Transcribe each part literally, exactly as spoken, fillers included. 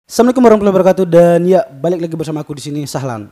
Assalamualaikum warahmatullahi wabarakatuh, dan ya balik lagi bersama aku di sini Sahlan.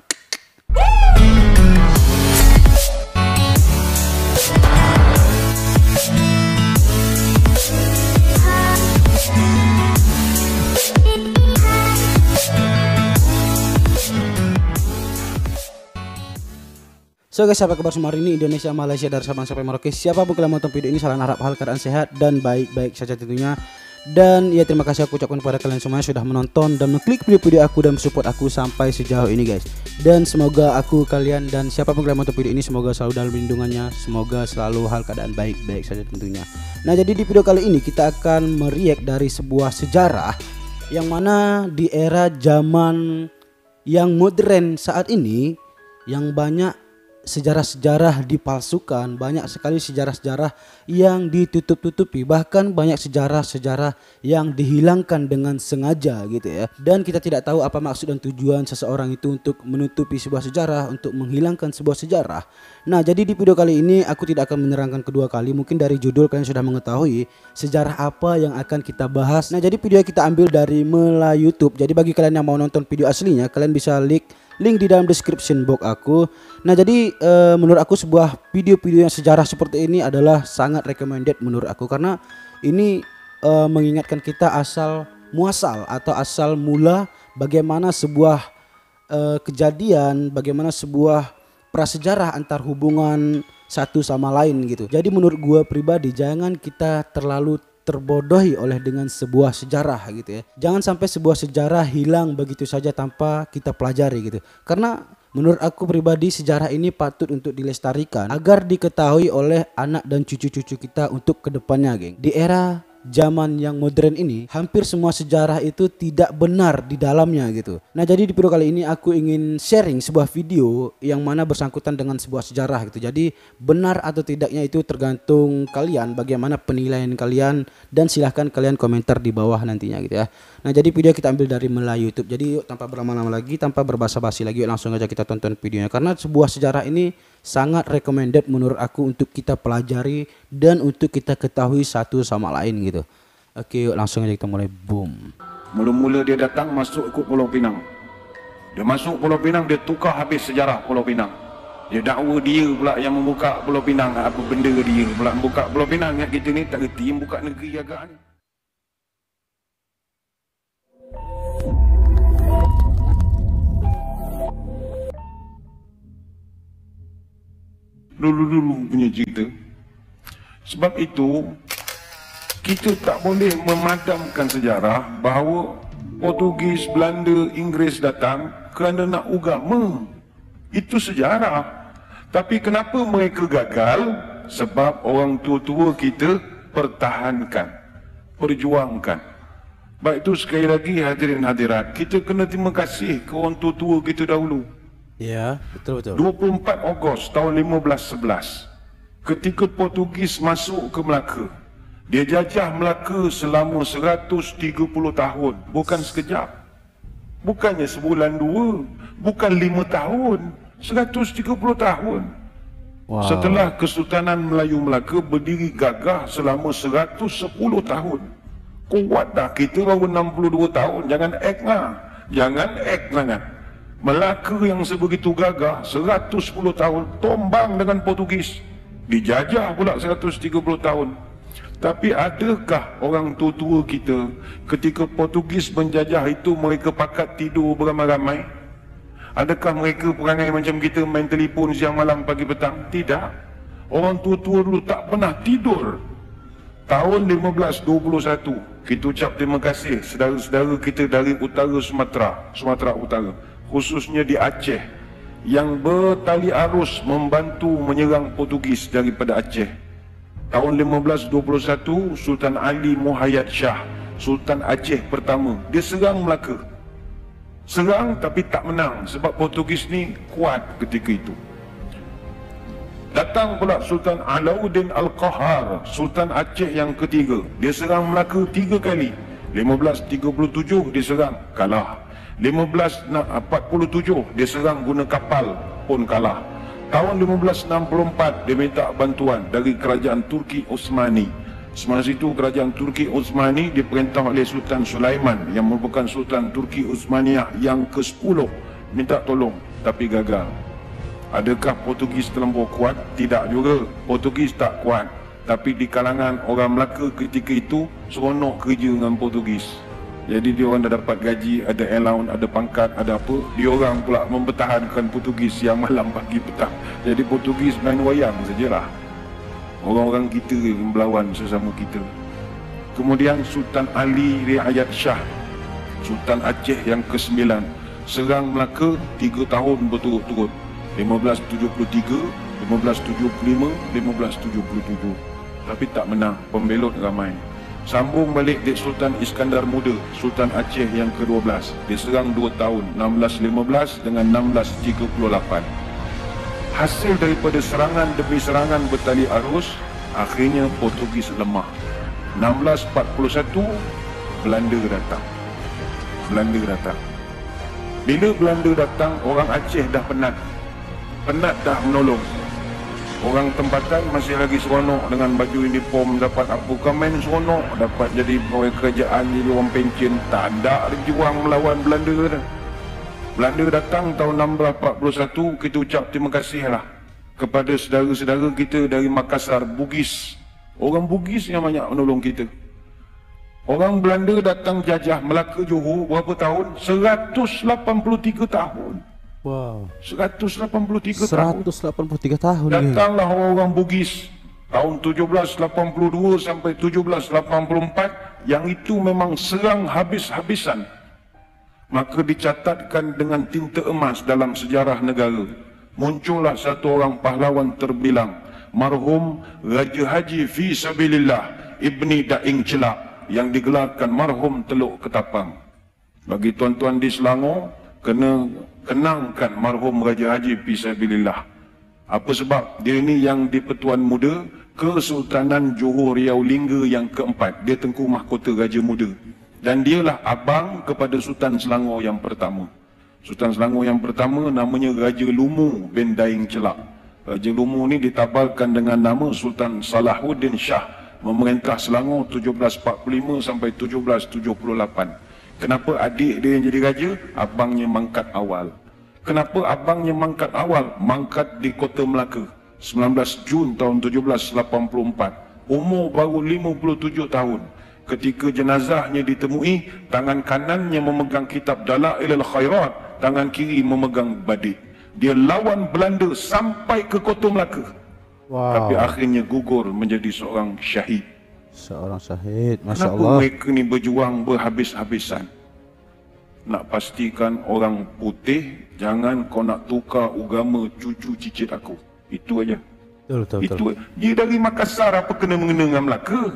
So guys, apa kabar semua hari ini? Indonesia, Malaysia, dari Sabang sampai Merauke. Siapapun kalian menonton video ini, Sahlan harap hal keadaan sehat dan baik-baik saja tentunya. Dan ya terima kasih aku ucapkan kepada kalian semua yang sudah menonton dan mengklik video-video aku dan support aku sampai sejauh ini guys. Dan semoga aku, kalian, dan siapapun kalian menonton video ini semoga selalu dalam lindungannya. Semoga selalu hal keadaan baik-baik saja tentunya. Nah, jadi di video kali ini kita akan mereact dari sebuah sejarah yang mana di era zaman yang modern saat ini, yang banyak sejarah-sejarah dipalsukan, banyak sekali sejarah-sejarah yang ditutup-tutupi, bahkan banyak sejarah-sejarah yang dihilangkan dengan sengaja gitu ya. Dan kita tidak tahu apa maksud dan tujuan seseorang itu untuk menutupi sebuah sejarah, untuk menghilangkan sebuah sejarah. Nah, jadi di video kali ini aku tidak akan menerangkan kedua kali. Mungkin dari judul kalian sudah mengetahui sejarah apa yang akan kita bahas. Nah, jadi video kita ambil dari Melayu YouTube. Jadi bagi kalian yang mau nonton video aslinya, kalian bisa link link di dalam description box aku. Nah, jadi e, menurut aku sebuah video-video yang sejarah seperti ini adalah sangat recommended menurut aku, karena ini e, mengingatkan kita asal muasal atau asal mula bagaimana sebuah e, kejadian, bagaimana sebuah prasejarah antar hubungan satu sama lain gitu. Jadi menurut gua pribadi, jangan kita terlalu terbodohi oleh dengan sebuah sejarah gitu ya. Jangan sampai sebuah sejarah hilang begitu saja tanpa kita pelajari gitu. Karena menurut aku pribadi sejarah ini patut untuk dilestarikan agar diketahui oleh anak dan cucu-cucu kita untuk kedepannya, geng. Di era zaman yang modern ini, hampir semua sejarah itu tidak benar di dalamnya gitu. Nah, jadi di video kali ini aku ingin sharing sebuah video yang mana bersangkutan dengan sebuah sejarah gitu. Jadi benar atau tidaknya itu tergantung kalian, bagaimana penilaian kalian, dan silahkan kalian komentar di bawah nantinya gitu ya. Nah, jadi video kita ambil dari Melayu YouTube. Jadi yuk tanpa berlama-lama lagi, tanpa berbasa-basi lagi, yuk langsung aja kita tonton videonya. Karena sebuah sejarah ini sangat recommended menurut aku untuk kita pelajari dan untuk kita ketahui satu sama lain gitu. Oke, yuk langsung aja kita mulai. Boom. Mula-mula dia datang masuk ikut Pulau Pinang. Dia masuk Pulau Pinang, dia tukar habis sejarah Pulau Pinang. Dia dakwa dia pula yang membuka Pulau Pinang. Apa benda dia pula membuka Pulau Pinang? Yang kita ni tak reti membuka negeri agak ni. Dulu-dulu punya cerita. Sebab itu kita tak boleh memadamkan sejarah bahawa Portugis, Belanda, Inggeris datang kerana nak agama. Itu sejarah. Tapi kenapa mereka gagal? Sebab orang tua-tua kita pertahankan, perjuangkan. Baik itu sekali lagi hadirin hadirat, kita kena terima kasih ke orang tua-tua kita dahulu. Ya, betul betul. dua puluh empat Ogos tahun lima belas sebelas, ketika Portugis masuk ke Melaka, dia jajah Melaka selama seratus tiga puluh tahun, bukan sekejap. Bukannya sebulan dua, bukan lima tahun, seratus tiga puluh tahun. Wow. Setelah Kesultanan Melayu Melaka berdiri gagah selama seratus sepuluh tahun. Kuat dah, kita baru enam puluh dua tahun, jangan act lah. Jangan act sangat. Melaka yang sebegitu gagah seratus sepuluh tahun tombang dengan Portugis, dijajah pula seratus tiga puluh tahun. Tapi adakah orang tua-tua kita ketika Portugis menjajah itu mereka pakat tidur beramai-ramai? Adakah mereka perangai macam kita main telefon siang malam pagi petang? Tidak. Orang tua-tua dulu tak pernah tidur. Tahun lima belas dua puluh satu kita ucap terima kasih saudara-saudara kita dari utara Sumatera, Sumatera Utara, khususnya di Aceh, yang bertali arus membantu menyerang Portugis daripada Aceh. Tahun lima belas dua puluh satu, Sultan Ali Muhayyad Shah, Sultan Aceh pertama, dia serang Melaka. Serang tapi tak menang sebab Portugis ni kuat ketika itu. Datang pula Sultan Alauddin Al-Qahar, Sultan Aceh yang ketiga, dia serang Melaka tiga kali. lima belas tiga puluh tujuh dia serang, kalah. lima belas empat puluh tujuh dia serang guna kapal, pun kalah. Tahun lima belas enam puluh empat dia minta bantuan dari kerajaan Turki Osmani. Semasa itu kerajaan Turki Utsmani diperintah oleh Sultan Sulaiman yang merupakan Sultan Turki Utsmaniyah yang ke sepuluh minta tolong tapi gagal. Adakah Portugis terlampau kuat? Tidak juga. Portugis tak kuat. Tapi di kalangan orang Melaka ketika itu seronok kerja dengan Portugis. Jadi dia orang dah dapat gaji, ada allowance, ada pangkat, ada apa. Dia orang pula mempertahankan Portugis yang malam pagi petang. Jadi Portugis main wayang sajalah. Orang-orang kita yang melawan sesama kita. Kemudian Sultan Ali Riayat Shah, Sultan Aceh yang kesembilan, serang Melaka tiga tahun berturut-turut. lima belas tujuh puluh tiga, lima belas tujuh puluh lima, lima belas tujuh puluh tujuh. Tapi tak menang, pembelot ramai. Sambung balik Dek Sultan Iskandar Muda, Sultan Aceh yang ke dua belas. Dia serang dua tahun, enam belas lima belas dengan enam belas tiga puluh lapan. Hasil daripada serangan demi serangan bertali arus, akhirnya Portugis lemah. enam belas empat puluh satu, Belanda datang. Belanda datang. Bila Belanda datang, orang Aceh dah penat. Penat dah menolong. Orang tempatan masih lagi seronok dengan baju uniform, dapat apa komen seronok, dapat jadi pegawai kerajaan, jadi orang pencen. Tak ada juang melawan Belanda dah. Belanda datang tahun enam belas empat puluh satu, kita ucap terima kasihlah kepada saudara-saudara kita dari Makassar, Bugis. Orang Bugis yang banyak menolong kita. Orang Belanda datang jajah Melaka Johor berapa tahun? seratus lapan puluh tiga tahun. Wow. seratus lapan puluh tiga tahun. seratus lapan puluh tiga tahun. Datanglah orang-orang Bugis tahun tujuh belas lapan puluh dua sampai tujuh belas lapan puluh empat, yang itu memang serang habis-habisan. Maka dicatatkan dengan tinta emas dalam sejarah negara. Muncullah satu orang pahlawan terbilang, marhum Raja Haji Fi Sabilillah Ibni Daing Celak, yang digelarkan marhum Teluk Ketapang. Bagi tuan-tuan di Selangor, kena kenangkan marhum Raja Haji Fi Sabilillah. Apa sebab? Dia ni yang di Pertuan Muda Kesultanan Johor Riau Lingga yang keempat. Dia Tengku Mahkota Raja Muda. Dan dialah abang kepada Sultan Selangor yang pertama. Sultan Selangor yang pertama namanya Raja Lumu bin Daing Celak. Raja Lumu ni ditabalkan dengan nama Sultan Salahuddin Shah, memerintah Selangor tujuh belas empat puluh lima sampai tujuh belas tujuh puluh lapan. Kenapa adik dia yang jadi raja? Abangnya mangkat awal. Kenapa abangnya mangkat awal? Mangkat di Kota Melaka sembilan belas Jun tahun tujuh belas lapan puluh empat. Umur baru lima puluh tujuh tahun. Ketika jenazahnya ditemui, tangan kanannya memegang kitab Dalailul Khairat, tangan kiri memegang badit. Dia lawan Belanda sampai ke Kota Melaka. Wow. Tapi akhirnya gugur menjadi seorang syahid. Seorang syahid, Masya Kenapa Allah. mereka ni berjuang berhabis-habisan? Nak pastikan orang putih, jangan kau nak tukar agama cucu cicit aku. Itu aja. Betul, betul, Itu betul. dia dari Makassar, apa kena mengena dengan Melaka?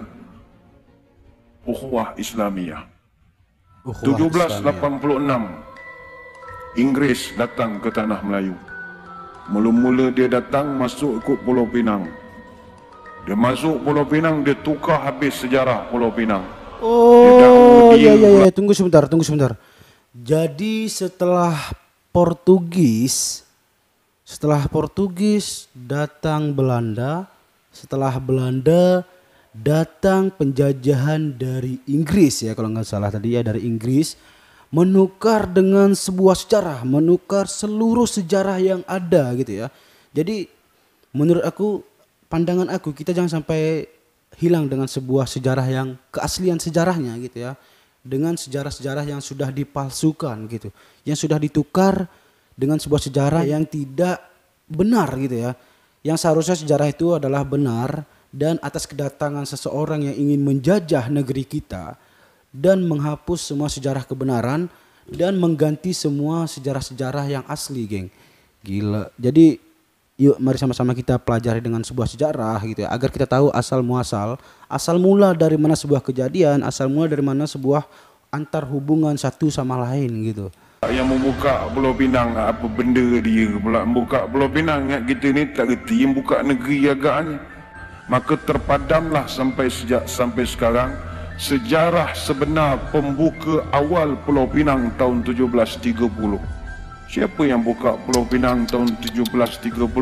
Ukhuwah Islamiyah. Ukhuwah tujuh belas Islamiyah. lapan puluh enam, Inggeris datang ke tanah Melayu. Mula-mula dia datang masuk ikut Pulau Pinang. Dia masuk Pulau Pinang, dia tukar habis sejarah Pulau Pinang. Oh, ya, ya, ya, tunggu sebentar, tunggu sebentar. Jadi setelah Portugis, setelah Portugis datang Belanda, setelah Belanda datang penjajahan dari Inggris, ya kalau nggak salah tadi ya, dari Inggris, menukar dengan sebuah sejarah, menukar seluruh sejarah yang ada gitu ya. Jadi menurut aku, pandangan aku, kita jangan sampai hilang dengan sebuah sejarah yang keaslian sejarahnya gitu ya, dengan sejarah-sejarah yang sudah dipalsukan gitu, yang sudah ditukar dengan sebuah sejarah yang tidak benar gitu ya, yang seharusnya sejarah itu adalah benar. Dan atas kedatangan seseorang yang ingin menjajah negeri kita dan menghapus semua sejarah kebenaran dan mengganti semua sejarah-sejarah yang asli, geng. Gila. Jadi yuk mari sama-sama kita pelajari dengan sebuah sejarah gitu ya, agar kita tahu asal muasal, asal mula dari mana sebuah kejadian, asal mula dari mana sebuah antar hubungan satu sama lain gitu. Yang membuka Pulau Pinang, apa benda dia pula membuka Pulau Pinang, ingat kita ni tak reti yang buka negeri agaknya. Maka terpadamlah sampai sejak sampai sekarang sejarah sebenar pembuka awal Pulau Pinang tahun tujuh belas tiga puluh. Siapa yang buka Pulau Pinang tahun tujuh belas tiga puluh?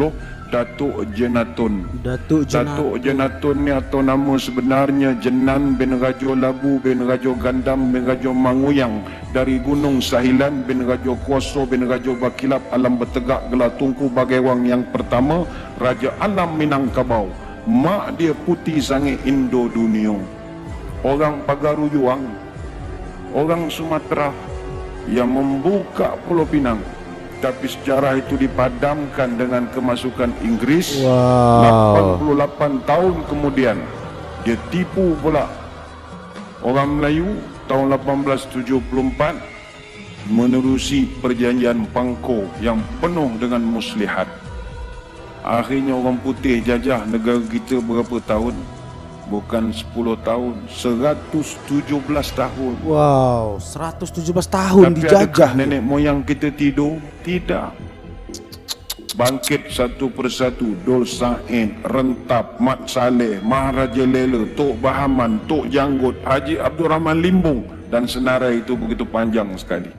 Datuk Jenatun. Datuk Jenatun. Datuk Jenatun ni atau nama sebenarnya Jenan bin Rajo Labu bin Rajo Gandam bin Rajo Manguyang dari Gunung Sahilan bin Rajo Kuoso bin Rajo Bakilap Alam Bertegak Gelar Tunku Bagaiwang yang pertama, Raja Alam Minangkabau. Mak dia putih sangat Indo dunia. Orang Pagaru Juang, orang Sumatera yang membuka Pulau Pinang. Tapi sejarah itu dipadamkan dengan kemasukan Inggris. Wow. lapan puluh lapan tahun kemudian dia tipu pula orang Melayu tahun lapan belas tujuh puluh empat menerusi perjanjian Pangko yang penuh dengan muslihat. Akhirnya orang putih jajah negara kita berapa tahun? Bukan sepuluh tahun, seratus tujuh belas tahun. Wow, seratus tujuh belas tahun Tapi dijajah. adakah nenek moyang kita tidur? Tidak. Bangkit satu persatu, Dol Said, Rentap, Mat Saleh, Maharaja Lela, Tok Bahaman, Tok Janggut, Haji Abdul Rahman Limbung, dan senarai itu begitu panjang sekali.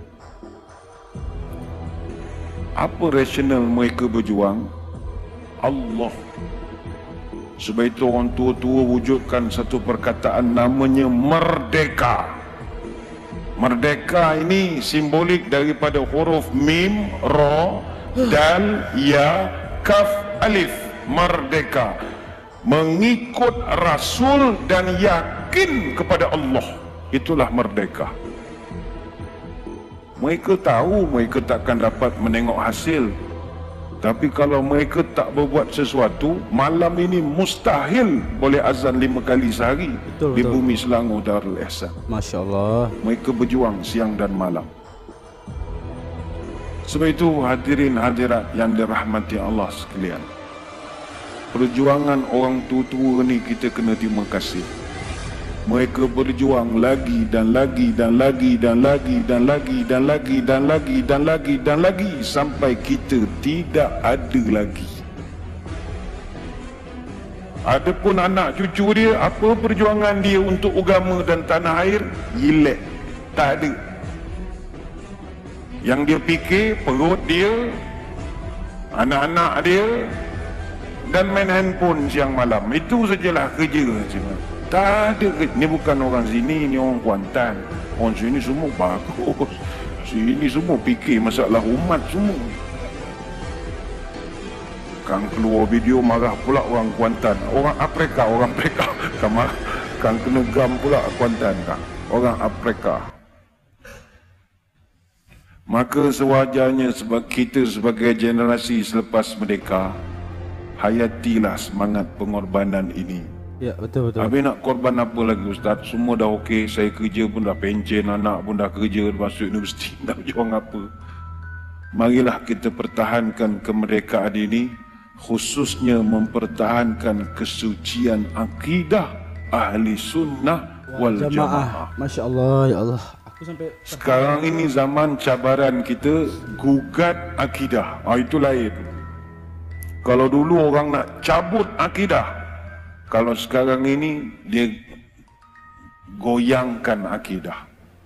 Apa rasional mereka berjuang? Allah. Sebab itu orang tua-tua wujudkan satu perkataan namanya merdeka. Merdeka ini simbolik daripada huruf mim, ra, dal, ya, kaf, alif. Merdeka. Mengikut Rasul dan yakin kepada Allah. Itulah merdeka. Mereka tahu mereka takkan dapat menengok hasil. Tapi kalau mereka tak berbuat sesuatu, malam ini mustahil boleh azan lima kali sehari. Betul, di betul. bumi Selangor Darul Ihsan. Masya Allah. Mereka berjuang siang dan malam. Sebab itu hadirin hadirat yang dirahmati Allah sekalian, perjuangan orang tua-tua ni kita kena terima kasih. Mereka berjuang lagi dan lagi dan lagi dan lagi dan lagi dan lagi dan lagi dan lagi dan lagi sampai kita tidak ada lagi. Adapun anak cucu dia, apa perjuangan dia untuk agama dan tanah air? Yilek. Tak ada. Yang dia fikir perut dia, anak-anak dia, dan main handphone siang malam. Itu sajalah kerja. Tak ada. Ni bukan orang sini, ni orang Kuantan. Orang sini semua bagus. Sini semua fikir masalah umat semua. Kang keluar video marah pula orang Kuantan. Orang Afrika, orang Afrika. Kang, kang kena gam pula Kuantan, Kang. Orang Afrika. Maka sewajarnya sebab kita sebagai generasi selepas merdeka, hayatilah semangat pengorbanan ini. Ya, betul betul. Habis nak korban apa lagi Ustaz? Semua dah okey, saya kerja pun dah pencen, anak pun dah kerja, masuk universiti, nak berjuang apa? Marilah kita pertahankan kemerdekaan ini, khususnya mempertahankan kesucian akidah ahli sunnah wal jamaah. Masya Allah, ya Allah. Aku sampai Sekarang ini zaman cabaran kita gugat akidah. Ah, itu lain. Kalau dulu orang nak cabut akidah, kalau sekarang ini dia goyangkan akidah.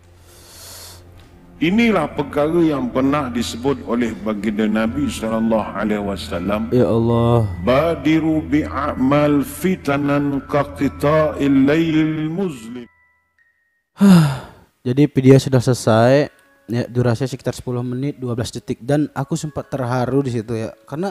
Inilah perkara yang pernah disebut oleh baginda Nabi sallallahu alaihi wasallam. ya Allah. Badiru bi'amal fitanan kaqita'il lailil muzlim. Jadi video sudah selesai. Ya, durasinya sekitar sepuluh menit dua belas detik dan aku sempat terharu di situ ya. Karena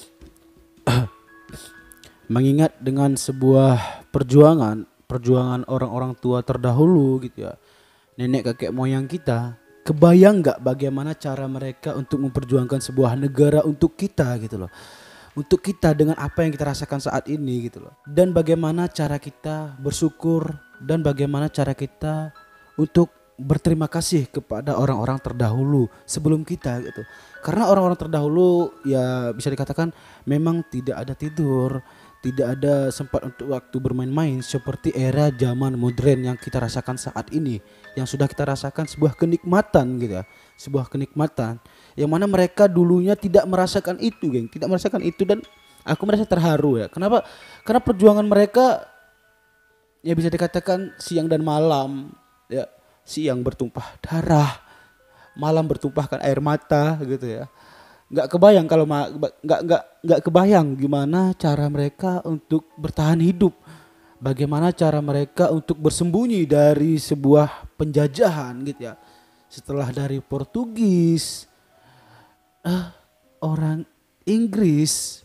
mengingat dengan sebuah perjuangan, perjuangan orang-orang tua terdahulu gitu ya. Nenek kakek moyang kita, kebayang nggak bagaimana cara mereka untuk memperjuangkan sebuah negara untuk kita gitu loh. Untuk kita dengan apa yang kita rasakan saat ini gitu loh. Dan bagaimana cara kita bersyukur dan bagaimana cara kita untuk berterima kasih kepada orang-orang terdahulu sebelum kita gitu. Karena orang-orang terdahulu ya bisa dikatakan memang tidak ada tidur, tidak ada sempat untuk waktu bermain-main seperti era zaman modern yang kita rasakan saat ini, yang sudah kita rasakan sebuah kenikmatan gitu ya, sebuah kenikmatan yang mana mereka dulunya tidak merasakan itu, geng, tidak merasakan itu dan aku merasa terharu ya. Kenapa? Karena perjuangan mereka ya bisa dikatakan siang dan malam ya, siang bertumpah darah, malam bertumpahkan air mata gitu ya. nggak kebayang kalau ma- nggak nggak nggak kebayang gimana cara mereka untuk bertahan hidup, bagaimana cara mereka untuk bersembunyi dari sebuah penjajahan gitu ya. Setelah dari Portugis, ah, orang Inggris,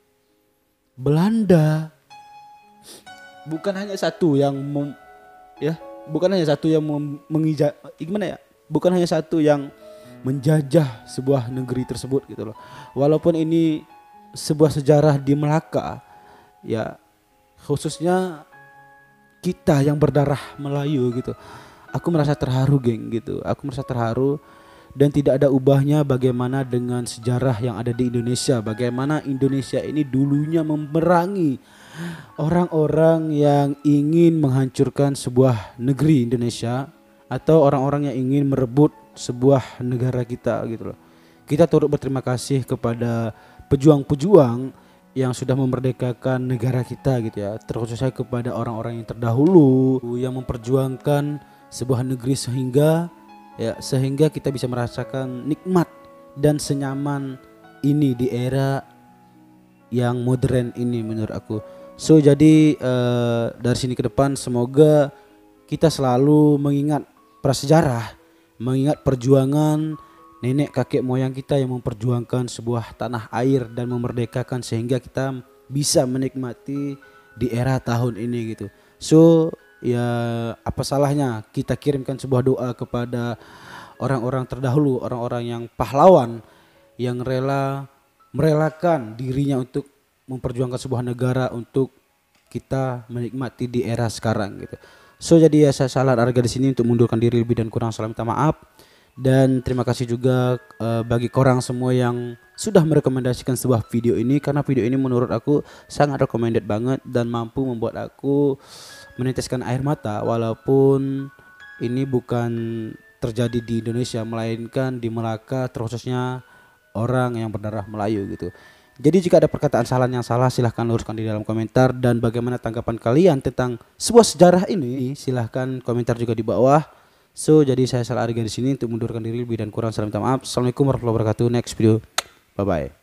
Belanda, bukan hanya satu yang mem, ya, bukan hanya satu yang mem, mengija, gimana ya? Bukan hanya satu yang menjajah sebuah negeri tersebut gitu loh. Walaupun ini sebuah sejarah di Melaka, ya khususnya kita yang berdarah Melayu gitu. Aku merasa terharu, geng gitu. Aku merasa terharu dan tidak ada ubahnya bagaimana dengan sejarah yang ada di Indonesia. Bagaimana Indonesia ini dulunya memerangi orang-orang yang ingin menghancurkan sebuah negeri Indonesia atau orang-orang yang ingin merebut sebuah negara kita gitu loh. Kita turut berterima kasih kepada pejuang-pejuang yang sudah memerdekakan negara kita gitu ya. Terkhususnya kepada orang-orang yang terdahulu yang memperjuangkan sebuah negeri sehingga ya sehingga kita bisa merasakan nikmat dan senyaman ini di era yang modern ini menurut aku. So jadi uh, dari sini ke depan semoga kita selalu mengingat prasejarah, mengingat perjuangan nenek kakek moyang kita yang memperjuangkan sebuah tanah air dan memerdekakan sehingga kita bisa menikmati di era tahun ini gitu. So ya apa salahnya kita kirimkan sebuah doa kepada orang-orang terdahulu, orang-orang yang pahlawan yang rela merelakan dirinya untuk memperjuangkan sebuah negara untuk kita menikmati di era sekarang gitu. So jadi ya saya Salar Arga di sini untuk mundurkan diri lebih dan kurang salah minta maaf. Dan terima kasih juga uh, bagi korang semua yang sudah merekomendasikan sebuah video ini, karena video ini menurut aku sangat recommended banget dan mampu membuat aku meneteskan air mata walaupun ini bukan terjadi di Indonesia melainkan di Melaka, terkhususnya orang yang berdarah Melayu gitu. Jadi jika ada perkataan salah yang salah silahkan luruskan di dalam komentar, dan bagaimana tanggapan kalian tentang sebuah sejarah ini silahkan komentar juga di bawah. So jadi saya Salar Arga di sini untuk mundurkan diri lebih dan kurang salah minta maaf. Assalamualaikum warahmatullahi wabarakatuh. Next video, bye bye.